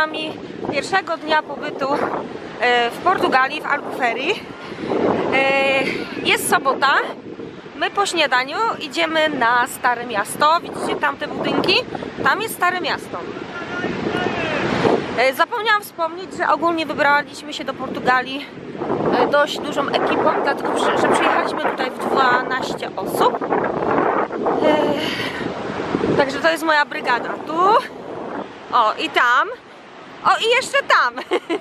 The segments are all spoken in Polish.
nami pierwszego dnia pobytu w Portugalii, w Albufeira. Jest sobota. My po śniadaniu idziemy na Stare Miasto. Widzicie tam te budynki? Tam jest Stare Miasto. Zapomniałam wspomnieć, że ogólnie wybraliśmy się do Portugalii dość dużą ekipą, dlatego że przyjechaliśmy tutaj w 12 osób. Także to jest moja brygada. Tu, o i tam, o i jeszcze tam.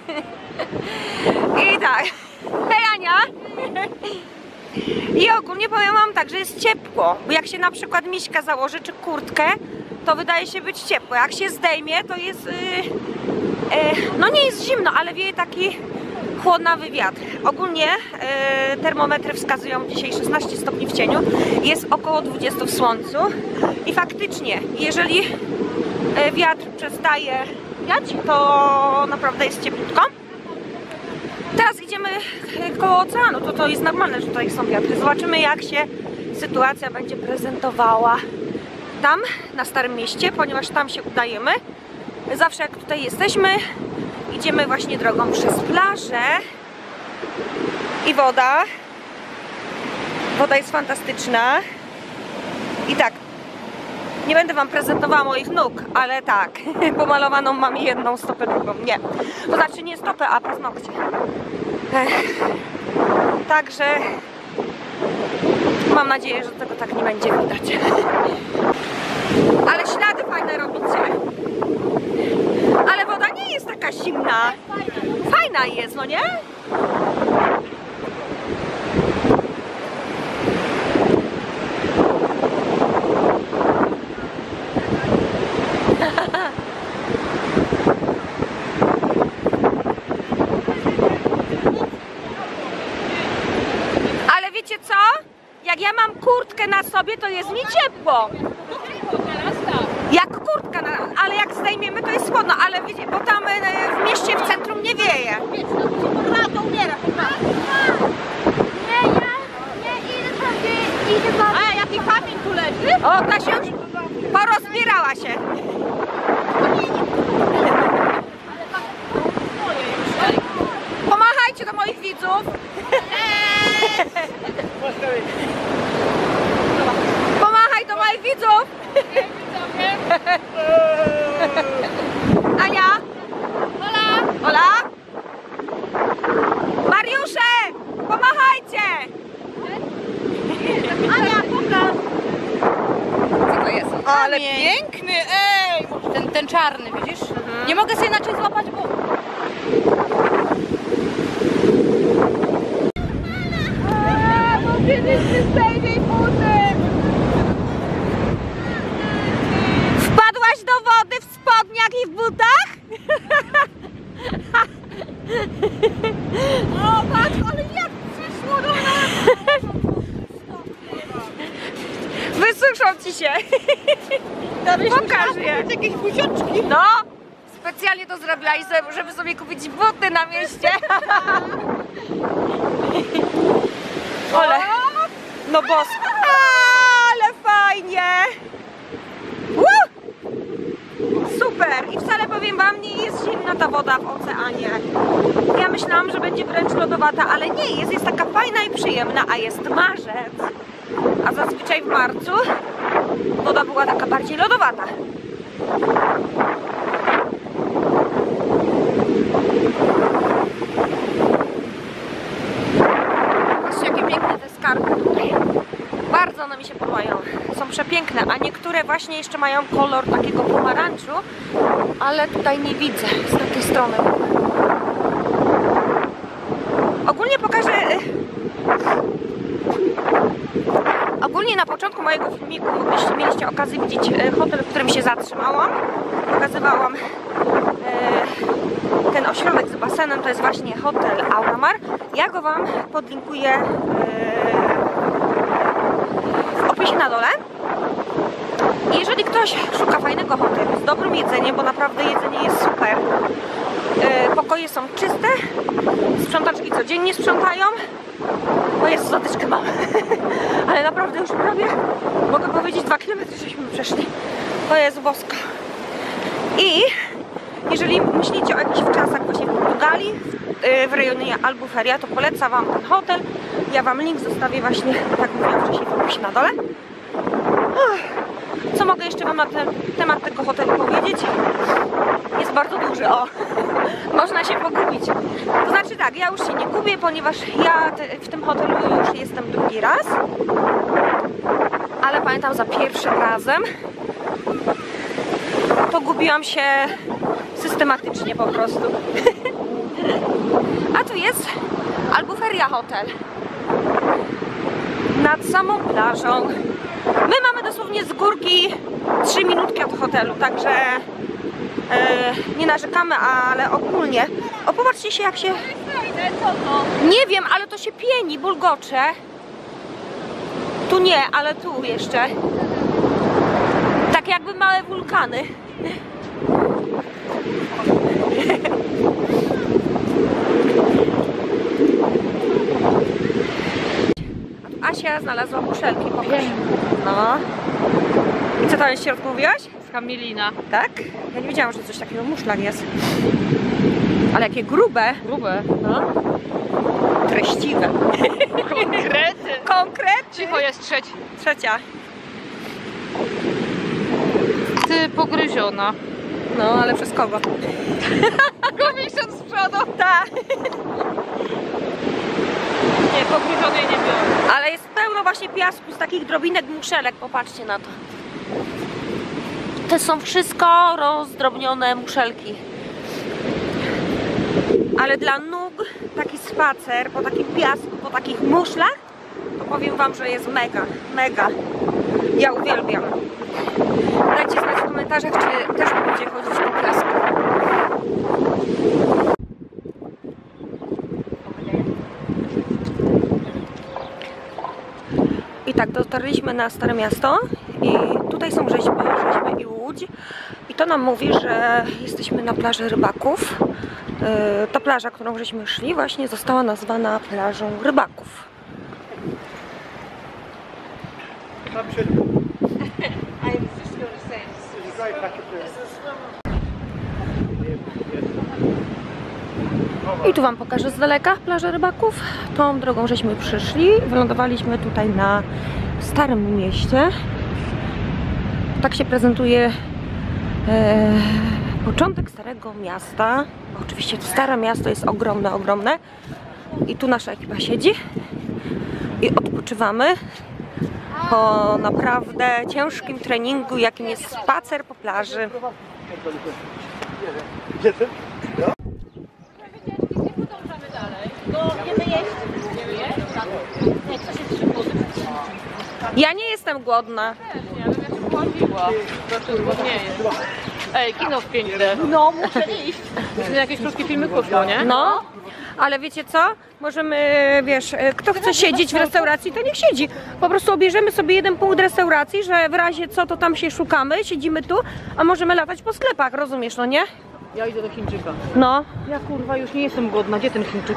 I tak. Hej Ania! I ogólnie powiem wam tak, że jest ciepło, bo jak się na przykład miśka założy czy kurtkę, to wydaje się być ciepło. Jak się zdejmie, to jest no nie jest zimno, ale wieje taki chłodnawy wiatr. Ogólnie termometry wskazują dzisiaj 16 stopni w cieniu, jest około 20 w słońcu i faktycznie, jeżeli wiatr przestaje wiać, to naprawdę jest cieplutko. Teraz idziemy koło oceanu, to jest normalne, że tutaj są wiatry. Zobaczymy, jak się sytuacja będzie prezentowała tam, na Starym Mieście, ponieważ tam się udajemy. Zawsze jak tutaj jesteśmy, idziemy właśnie drogą przez plażę i woda. Woda jest fantastyczna. I tak, nie będę wam prezentowała moich nóg, ale tak, pomalowaną mam jedną stopę, drugą nie. To znaczy nie stopę, a paznokcie. Także mam nadzieję, że tego tak nie będzie widać. Ale ślady fajne robicie. Ale woda nie jest taka zimna. Fajna jest, no nie? Ale wiecie co? Jak ja mam kurtkę na sobie, to jest mi ciepło. Jak kurtka, ale jak zdejmiemy, to jest chłodno, ale wiecie, bo tam w mieście, w centrum nie wieje. To umiera. Nie, ja idę tam, A jaki kamień tu leży? O, ta się już porozbierała się. Pomachajcie do moich widzów. Pomachaj do moich widzów. Ania! Ola! Ola! Mariusze! Pomachajcie! Ania, pokaż. Co to jest? Ale piękny, ej! Ten czarny, widzisz? Nie mogę sobie inaczej złapać, bo... Wpadłaś do wody w spodniach i w butach? O, patrz, ale jak przyszło do nas. Wysuszą ci się. Pokaż je. Jakieś buziaczki. No, specjalnie to zrobiłaś, żeby sobie kupić buty na mieście. Ole, no bosko. Ale fajnie. Super. I wcale powiem wam, nie jest zimna ta woda w oceanie. Ja myślałam, że będzie wręcz lodowata, ale nie jest. Jest taka fajna i przyjemna, a jest marzec. A zazwyczaj w marcu woda była taka bardziej lodowata. Patrzcie, jakie piękne te skarby tutaj. Bardzo one mi się podobają. Są przepiękne, a niektóre właśnie jeszcze mają kolor takiego pomarańczu, ale tutaj nie widzę z takiej strony. Ogólnie pokażę... Ogólnie na początku mojego filmiku, jeśli mieliście okazję widzieć hotel, w którym się zatrzymałam, pokazywałam ten ośrodek z basenem, to jest właśnie hotel Auramar. Ja go wam podlinkuję w opisie na dole. I jeżeli ktoś szuka fajnego hotelu z dobrym jedzeniem, bo naprawdę jedzenie jest super, pokoje są czyste, sprzątaczki codziennie sprzątają, bo jest zatyczkę mam. Ale naprawdę już prawie, mogę powiedzieć, 2 km żeśmy przeszli. To jest bosko. I Jeżeli myślicie o jakichś wczasach właśnie w Portugalii, w rejonie Albuferia, to polecam Wam ten hotel. Ja Wam link zostawię właśnie, tak mówiłam wcześniej, w opisie na dole. Co mogę jeszcze Wam na temat tego hotelu powiedzieć? Jest bardzo duży, o! Można się pogubić. To znaczy tak, ja już się nie gubię, ponieważ ja w tym hotelu już jestem drugi raz. Ale pamiętam za pierwszym razem to gubiłam się systematycznie po prostu. A tu jest Albuferia Hotel. Nad samą plażą. My mamy dosłownie z górki 3 minutki od hotelu, także nie narzekamy, ale ogólnie. O, popatrzcie się jak się... Nie wiem, ale to się pieni, bulgocze. Tu nie, ale tu jeszcze. Tak jakby małe wulkany. A tu Asia znalazła muszelki, pokaż. No. I co tam jest w środku mówiłaś? Z Kamilina. Tak? Ja nie wiedziałam, że coś takiego w muszlach jest. Ale jakie grube. Grube. No. Treściwe. Konkrety. Konkretnie. Cicho jest trzeci. Trzecia. Ty pogryziona. No, ale przez kogo? Komisjon z przodu. Tak. Nie, pogryzionej nie biorę. Ale jest pełno właśnie piasku z takich drobinek muszelek. Popatrzcie na to. To są wszystko rozdrobnione muszelki. Ale dla nóg taki spacer po takim piasku, po takich muszlach, to powiem Wam, że jest mega, mega. Ja uwielbiam. Dajcie znać w komentarzach, czy też będziecie chodzić po piasku. I tak, dotarliśmy na Stare Miasto i tutaj są rzeźby i łódź. I to nam mówi, że jesteśmy na plaży Rybaków. Ta plaża, którą żeśmy szli, właśnie została nazwana plażą Rybaków. I tu Wam pokażę z daleka plażę Rybaków. Tą drogą żeśmy przyszli. Wylądowaliśmy tutaj na Starym Mieście. Tak się prezentuje początek Starego Miasta. Oczywiście to Stare Miasto jest ogromne, ogromne. I tu nasza ekipa siedzi i odpoczywamy po naprawdę ciężkim treningu, jakim jest spacer po plaży. Ja nie jestem głodna. Ej, kino w 5D. No, muszę iść. Jakieś krótkie filmy poszło, nie? No, ale wiecie co? Możemy, wiesz, kto chce siedzieć w restauracji, to niech siedzi. Po prostu obierzemy sobie jeden punkt restauracji, że w razie co, to tam się szukamy, siedzimy tu, a możemy latać po sklepach, rozumiesz, no nie? Ja idę do Chińczyka. No. Ja kurwa już nie jestem głodna. Gdzie ten Chińczyk?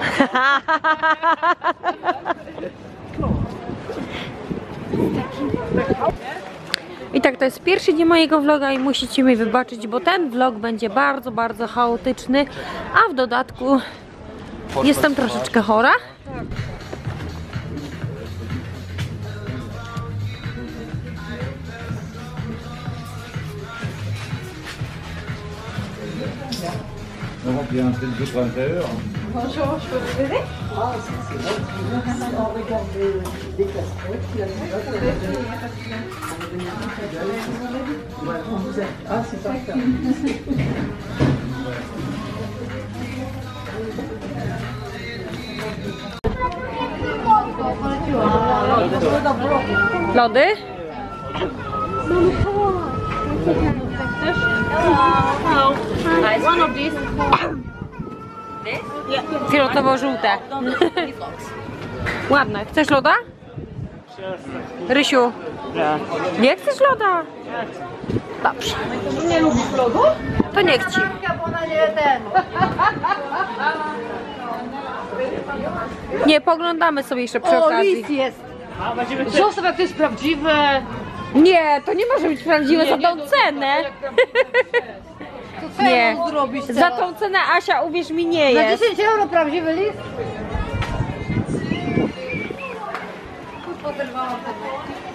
I tak, to jest pierwszy dzień mojego vloga i musicie mi wybaczyć, bo ten vlog będzie bardzo, bardzo chaotyczny, a w dodatku jestem troszeczkę chora. Europe, il y a un tel de à l'intérieur. Bonjour, je peux vous aider? Regardez des casquettes, il y a Ah, c'est parfait. Lody? One of these. Fioletowo-żółte. Ładne. Chcesz loda? Rysiu? Nie chcesz loda? Dobrze. Nie lubisz lodu? To niech ci. Nie, poglądamy sobie jeszcze przy O, okazji. lis jest. Zostaw, jak to jest prawdziwe. Nie, to nie może być prawdziwe za tą cenę. To Nie. zrobić Za teraz? tą cenę, Asia, uwierz mi, nie Za jest. 10 euro prawdziwy list? Poderwałam tego.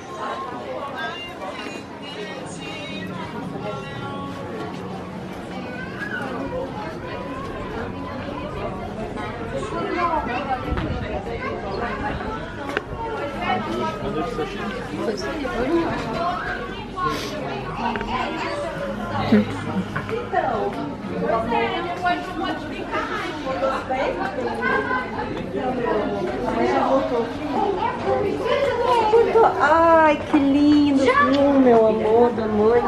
Ai, que lindo, meu amor da mãe.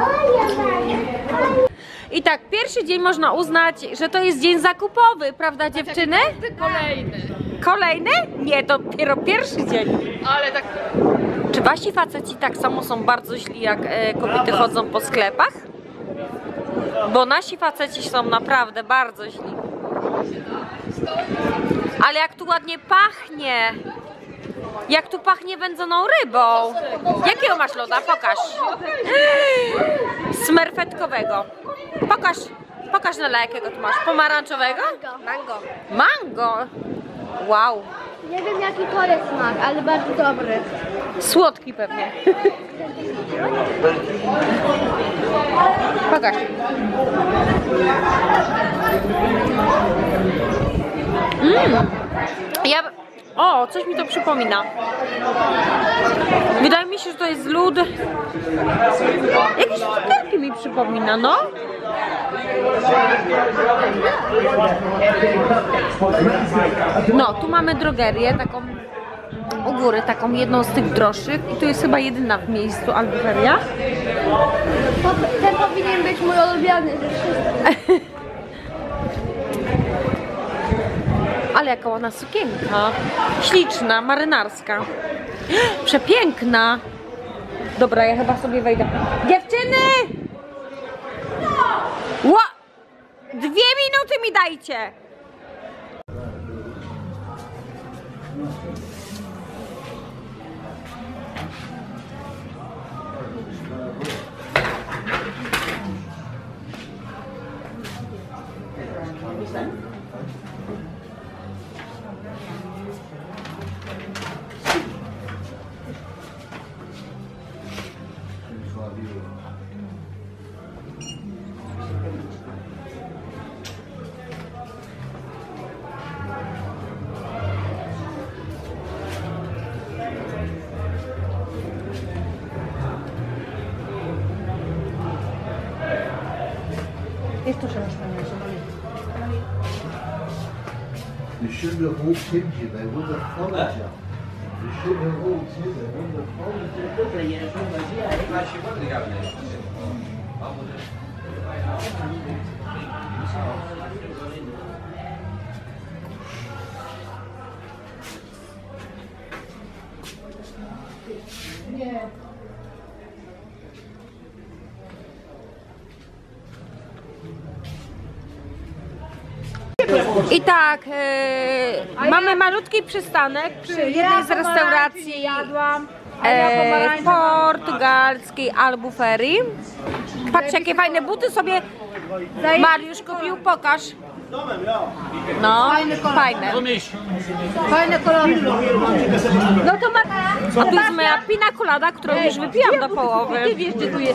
I tak, pierwszy dzień można uznać, że to jest dzień zakupowy, prawda dziewczyny? Kolejny. Kolejny? Nie, to dopiero pierwszy dzień. Ale tak... Czy wasi faceci tak samo są bardzo źli, jak kobiety chodzą po sklepach? Bo nasi faceci są naprawdę bardzo źli. Ale jak tu ładnie pachnie! Jak tu pachnie wędzoną rybą! Jakiego masz loda? Pokaż! Smerfetkowego. Pokaż Nela, jakiego tu masz. Pomarańczowego? Mango. Mango! Wow! Nie wiem jaki to jest smak, ale bardzo dobry. Słodki pewnie. Pokaż. O, coś mi to przypomina. Wydaje mi się, że to jest lód. Jakieś cukierki mi przypomina, no. No, tu mamy drogerię, taką u góry, taką jedną z tych droższych. I tu jest chyba jedyna w miejscu albuferia. Ten powinien być mój ulubiony ze wszystkich. Ale jaka ładna sukienka. Śliczna, marynarska. Przepiękna. Dobra, ja chyba sobie wejdę. Dziewczyny! 2 minuty mi dajcie! You shouldn't have walked in here, they would have followed you. You shouldn't have walked in, they would have followed you. I tak, mamy malutki przystanek przy jednej z restauracji portugalskiej Albufery. Patrz, jakie fajne buty sobie Mariusz kupił, pokaż. No, fajne. Fajne kolory. No to ma... A tu jest moja pina colada, którą już wypiłam do połowy. Ty wiesz, gdzie tu jest.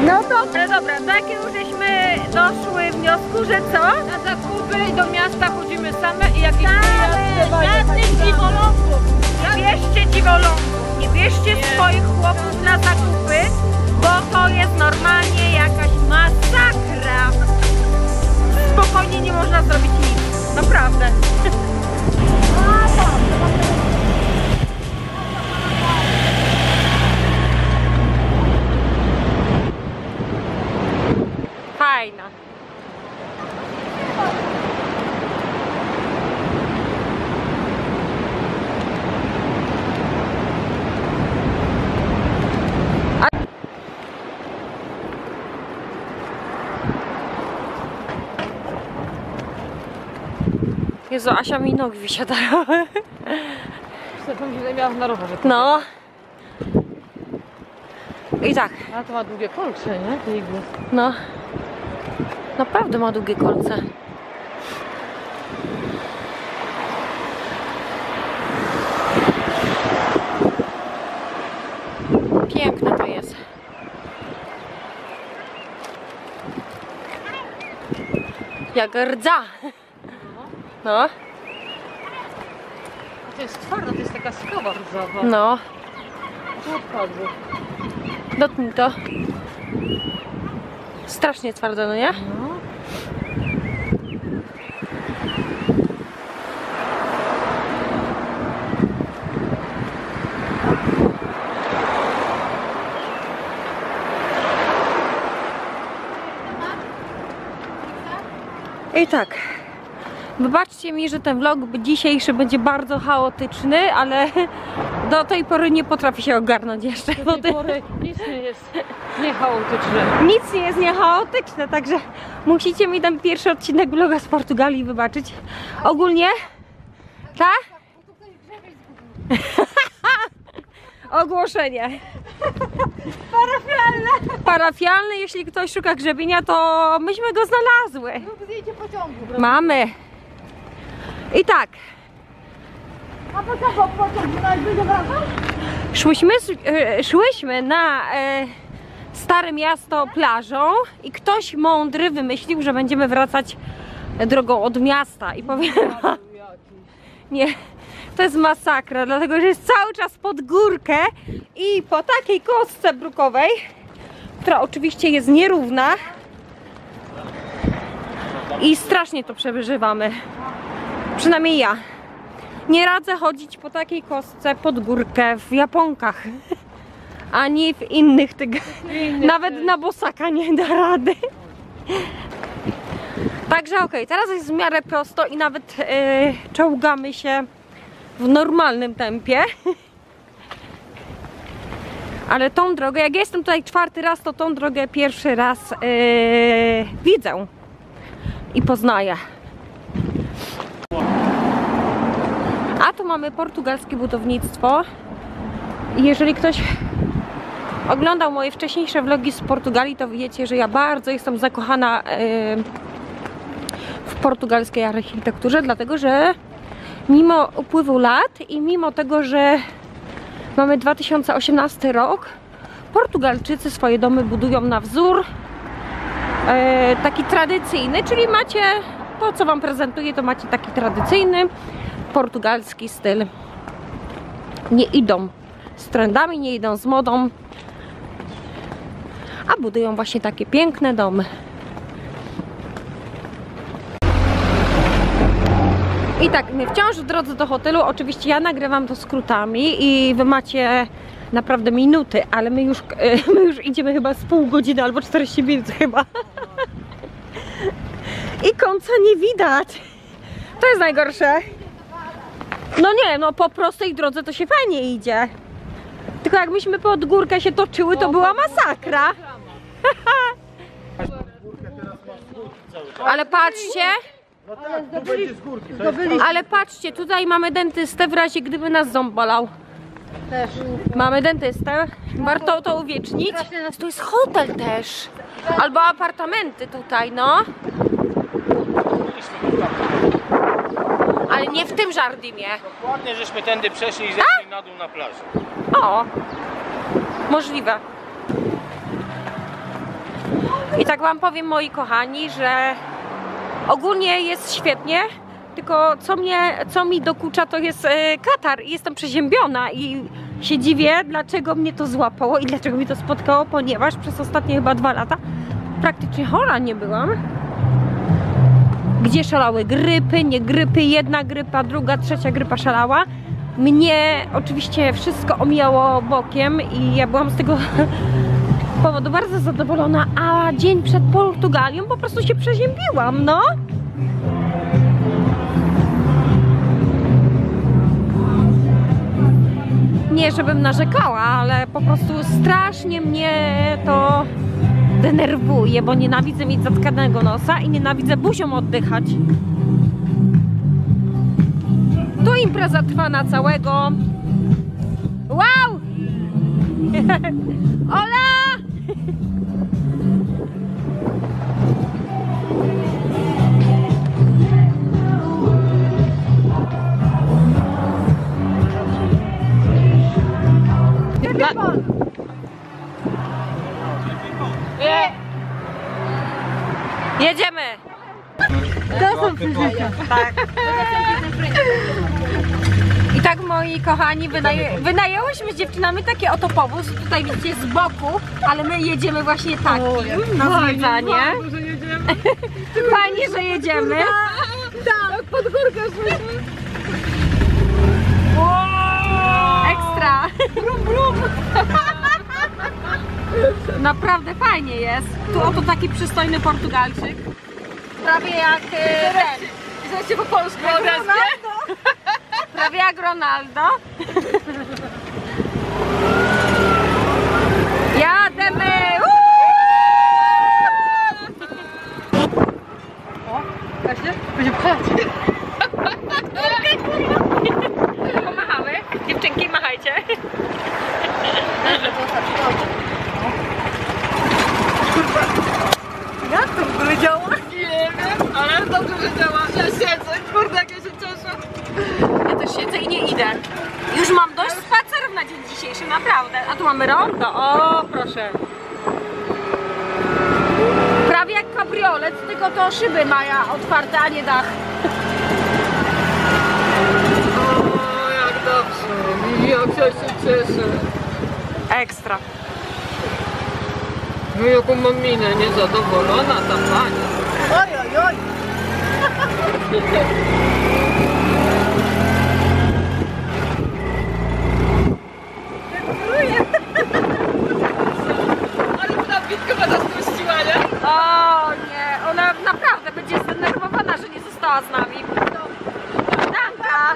No to, ale dobra, do jakiego żeśmy doszły wniosku, że co? Na zakupy do miasta chodzimy same i jakieś Żadnych dziwolągów. Nie bierzcie dziwolągów. Nie bierzcie swoich chłopów na zakupy, bo to jest normalnie jakaś masakra. Spokojnie nie można zrobić nic. Naprawdę. Fajna. Jezu, Asia mi nogi wysiadają. Stefan źle miała na rowerze. No. I tak, A to ma długie kolce, nie? Te igły. no. Naprawdę ma długie kolce. Piękne to jest. Jak rdza. No, A to jest twarda, to jest taka skawa rdzawa. no. Tu odpadły. Dotknij to. Strasznie twarde, no nie? No. I tak. Wybaczcie mi, że ten vlog dzisiejszy będzie bardzo chaotyczny, ale do tej pory nie potrafię się ogarnąć jeszcze. Do tej pory nic nie jest niechaotyczne. Nic nie jest niechaotyczne, także musicie mi ten pierwszy odcinek vloga z Portugalii wybaczyć. Ogólnie, tak? Ogłoszenie. Parafialne. Parafialne, jeśli ktoś szuka grzebienia, to myśmy go znalazły. Zdjęcie pociągu. Mamy. I tak. A po co pociąg? Na dużo wracał? Szłyśmy na Stare Miasto plażą i ktoś mądry wymyślił, że będziemy wracać drogą od miasta i powiem wam, nie, to jest masakra, dlatego że jest cały czas pod górkę i po takiej kostce brukowej, która oczywiście jest nierówna i strasznie to przeżywamy, przynajmniej ja. Nie radzę chodzić po takiej kostce pod górkę w japonkach, ani w innych tych, nawet na bosaka nie da rady. Także okej, teraz jest w miarę prosto i nawet czołgamy się w normalnym tempie. Ale tą drogę, jak jestem tutaj 4. raz, to tą drogę pierwszy raz widzę i poznaję. A tu mamy portugalskie budownictwo. I jeżeli ktoś oglądał moje wcześniejsze vlogi z Portugalii, to wiecie, że ja bardzo jestem zakochana w portugalskiej architekturze, dlatego że mimo upływu lat i mimo tego, że mamy 2018 rok, Portugalczycy swoje domy budują na wzór taki tradycyjny, czyli macie to, co wam prezentuję, to macie taki tradycyjny portugalski styl. Nie idą z trendami, nie idą z modą, a budują właśnie takie piękne domy. I tak, my wciąż w drodze do hotelu, oczywiście ja nagrywam to skrótami i wy macie naprawdę minuty, ale my już idziemy chyba z pół godziny albo 40 minut chyba. I końca nie widać. To jest najgorsze. No nie, no po prostej drodze to się fajnie idzie. Tylko jak myśmy pod górkę się toczyły, to była masakra. Ale patrzcie. Ale patrzcie, tutaj mamy dentystę w razie gdyby nas ząb bolał. Też. Mamy dentystę. Warto to uwiecznić. Tu jest hotel też. Albo apartamenty tutaj, no. Ale nie w tym Żardimie. Dokładnie, żeśmy tędy przeszli i zeszli na dół na plażę. O, możliwe. I tak wam powiem, moi kochani, że ogólnie jest świetnie, tylko co mi dokucza, to jest katar i jestem przeziębiona i się dziwię, dlaczego mnie to złapało i dlaczego mi to spotkało, ponieważ przez ostatnie chyba 2 lata praktycznie chora nie byłam. Gdzie szalały grypy, nie grypy, jedna grypa, druga, trzecia grypa szalała. Mnie oczywiście wszystko omijało bokiem i ja byłam z tego powodu bardzo zadowolona, a dzień przed Portugalią po prostu się przeziębiłam, no. Nie, żebym narzekała, ale po prostu strasznie mnie to denerwuje, bo nienawidzę mieć zatkanego nosa i nienawidzę buzią oddychać. Tu impreza trwa na całego. Wow! Ola! Jedziemy! To są przeżycia. Tak. I tak, moi kochani, wynajęłyśmy z dziewczynami takie oto powóz. Tutaj widzicie z boku, ale my jedziemy właśnie takim na zwiedzanie. Fajnie, że jedziemy. Tak, pod górkę szłyśmy. Ekstra. Brum, brum. Naprawdę fajnie jest. Tu oto taki przystojny Portugalczyk. Prawie jak ten. Znacie po polsku Ronaldo. Prawie jak Ronaldo. Jademy! O, Kasia? Będzie pchać. Pomachamy. Dziewczynki, machajcie. Jak to w ogóle działa? Nie wiem, ale dobrze, że działa. Ja siedzę, kurde, jak ja się cieszę. Ja też siedzę i nie idę. Już mam dość spacerów na dzień dzisiejszy, naprawdę. A tu mamy rondo, o proszę. Prawie jak kabriolet, tylko to szyby mają otwarte, a nie dach. O, jak dobrze. Jak ja się cieszę. Ekstra. No jaką mam minę, niezadowolona ta pani. Oj, oj, oj. Ale ta bitkę ma nas puściła, nie? O nie, ona naprawdę będzie zdenerwowana, że nie została z nami. Danka!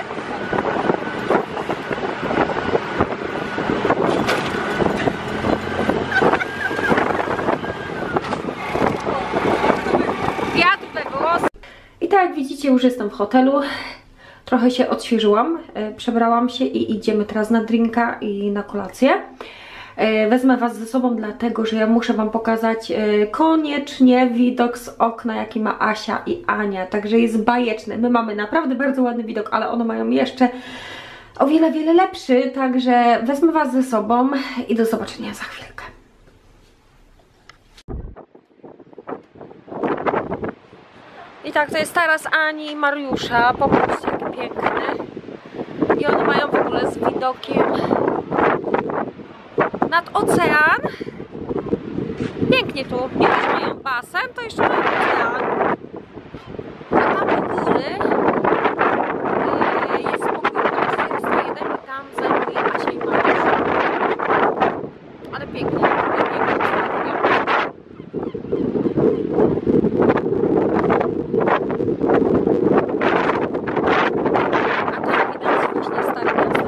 Wiatr we włos. I tak jak widzicie, już jestem w hotelu. Trochę się odświeżyłam, przebrałam się i idziemy teraz na drinka i na kolację. Wezmę was ze sobą, dlatego że ja muszę wam pokazać koniecznie widok z okna, jaki ma Asia i Ania. Także jest bajeczny. My mamy naprawdę bardzo ładny widok, ale one mają jeszcze o wiele, wiele lepszy. Także wezmę was ze sobą i do zobaczenia za chwilkę. I tak, to jest taras Ani i Mariusza. Popatrzcie, jaki piękny. I one mają w ogóle z widokiem nad ocean. Pięknie tu. Nie dość, że mają basen, to jeszcze mają ocean. A tam u góry jest pokój numer 401 i tam zajmuje Asia i Mariusz. Ale pięknie, pięknie. A tam widać właśnie stare miasto.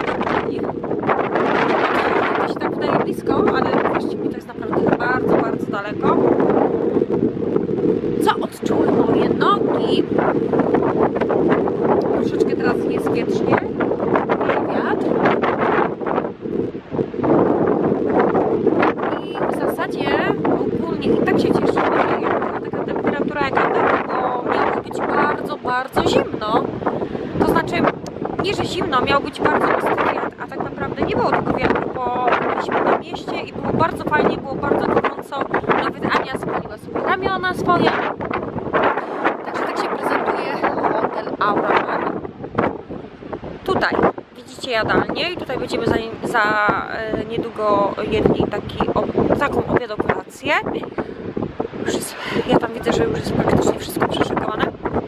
To się tak wydaje blisko, ale wierzcie mi, to jest naprawdę bardzo, bardzo daleko. Co odczuły moje nogi? Troszeczkę teraz jest wietrznie. Wiatr. I w zasadzie ogólnie i tak się cieszymy, że była taka temperatura jaka taka, bo miało być bardzo, bardzo zimno. To znaczy, nie że zimno, miał być bardzo ostry wiatr, a tak naprawdę nie było tego wiatru, bo byliśmy na mieście i było bardzo fajnie, było bardzo gorąco co. Nawet Ania spaliła sobie ramiona swoje. Także tak się prezentuje hotel Aura. Tutaj widzicie jadalnię i tutaj będziemy za niedługo jedli taką obiadokolację. Ja tam widzę, że już jest praktycznie wszystko przeszykowane.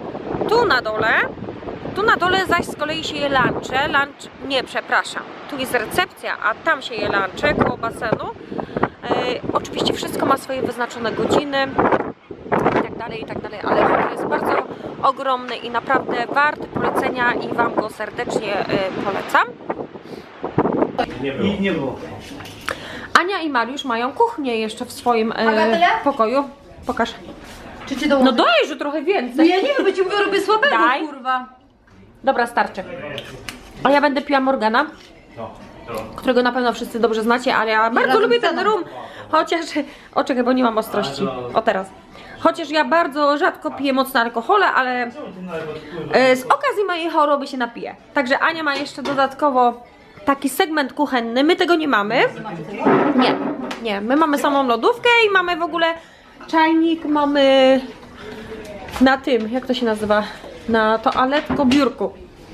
Tu na dole zaś z kolei się je lunche. Tu jest recepcja, a tam się je lunche koło basenu. Oczywiście wszystko ma swoje wyznaczone godziny i tak dalej, ale hotel jest bardzo ogromny i naprawdę warty polecenia i Wam go serdecznie polecam. I nie było. Ania i Mariusz mają kuchnię jeszcze w swoim Bagatela? pokoju. Pokaż. Czy ci dołączę? No daj, że trochę więcej. Ja nie wiem, bo ci mówię, robię słabego, Daj. kurwa. Dobra, starczy. A ja będę piła Morgana, którego na pewno wszyscy dobrze znacie, ale ja bardzo lubię ten rum. Chociaż, czekaj, bo nie mam ostrości. O teraz. Chociaż ja bardzo rzadko piję mocne alkohole, ale z okazji mojej choroby się napiję. Także Ania ma jeszcze dodatkowo taki segment kuchenny. My tego nie mamy. Nie. My mamy samą lodówkę i mamy w ogóle czajnik, mamy na tym, jak to się nazywa? Na toaletko-biurku.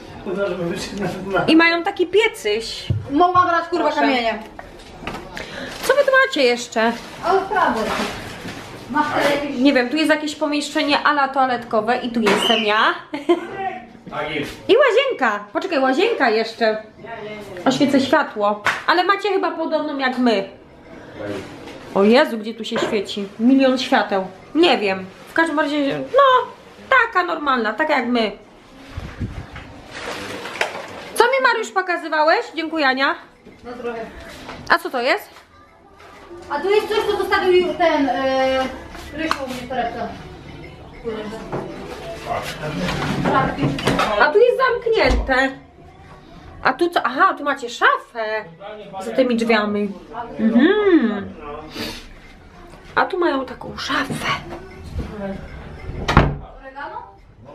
I mają taki piecyś. Mogłam brać, kurwa, Proszę. kamienie. Co wy tu macie jeszcze? Ale prawda. Masz te jakieś... Nie wiem, tu jest jakieś pomieszczenie ala toaletkowe i tu jestem ja. Tak jest. I łazienka. Poczekaj, łazienka jeszcze. Oświecę światło. Ale macie chyba podobną jak my. O Jezu, gdzie tu się świeci? Milion świateł. Nie wiem. W każdym razie, no, taka normalna, taka jak my. Co mi, Mariusz, pokazywałeś? Dziękuję, Ania. No trochę. A co to jest? A tu jest coś, co zostawił ten... Rysiu u mnie w torebce. A tu jest zamknięte. A tu co? Aha, tu macie szafę za tymi drzwiami. Mhm. A tu mają taką szafę. Oregano?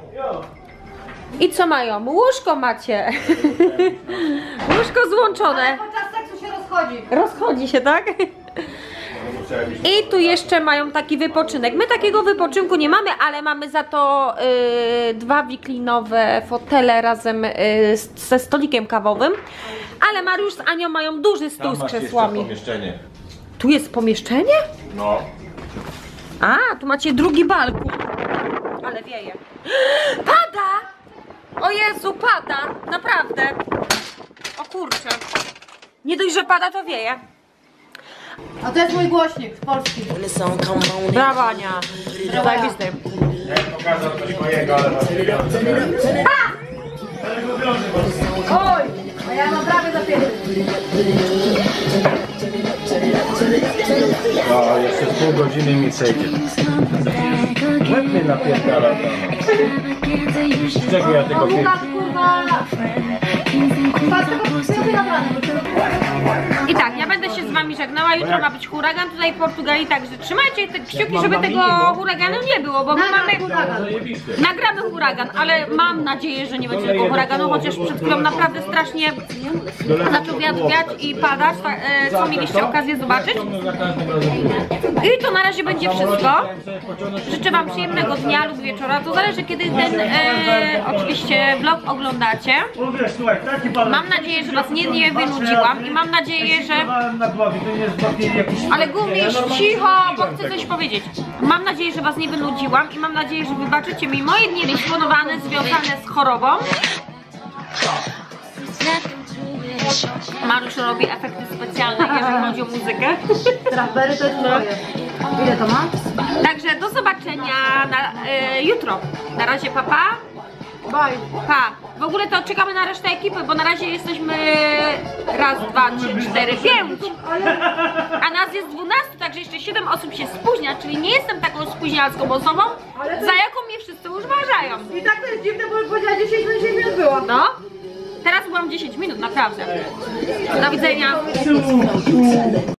I co mają? Łóżko macie. Łóżko złączone. Podczas seksu się rozchodzi. Rozchodzi się, tak? I tu jeszcze mają taki wypoczynek. My takiego wypoczynku nie mamy, ale mamy za to dwa wiklinowe fotele razem ze stolikiem kawowym. Ale Mariusz z Anią mają duży stół z krzesłami. Pomieszczenie. Tu jest pomieszczenie? No. A, tu macie drugi balkon. Ale wieje. Pada! O Jezu, pada! Naprawdę. O kurczę. Nie dość, że pada, to wieje. A to jest mój głośnik z Polski. Brawo, Ania. Zajebisty. Jak pokazał coś mojego, ale Oj! A ja mam prawie zapięty. No, jeszcze z pół godziny mi przejdzie. Lepiej napierdala tam. Z czego ja tego piję? Łukasz, kurwa! Patrz, tylko naprawdę. I tak, ja będę się z wami żegnała. Jutro ma być huragan tutaj w Portugalii, także trzymajcie te kciuki, żeby tego huraganu nie było, bo my mamy... Nagramy huragan, ale mam nadzieję, że nie będzie tego huraganu, chociaż przed chwilą naprawdę strasznie zaczął wiać i padać, co mieliście okazję zobaczyć. I to na razie będzie wszystko. Życzę wam przyjemnego dnia lub wieczora, to zależy kiedy ten oczywiście vlog oglądacie. Mam nadzieję, że was nie wynudziłam i mam nadzieję, że... Ale Gumisz, cicho, bo chcę coś powiedzieć. Mam nadzieję, że was nie wynudziłam i mam nadzieję, że wybaczycie mi moje dni dysponowane, związane z chorobą. Mariusz robi efekty specjalne, jeżeli chodzi o muzykę. Rapery to jest moje. Ile to ma? Także do zobaczenia jutro. Na razie, papa. Bye. Pa. W ogóle to czekamy na resztę ekipy, bo na razie jesteśmy raz, dwa, trzy, cztery, 5. A nas jest 12, także jeszcze 7 osób się spóźnia, czyli nie jestem taką spóźnialską osobą, za jaką mnie wszyscy uważają. I tak to jest dziwne, bo powiedziała 10 minut było. No. Teraz byłam 10 minut, naprawdę. Do widzenia.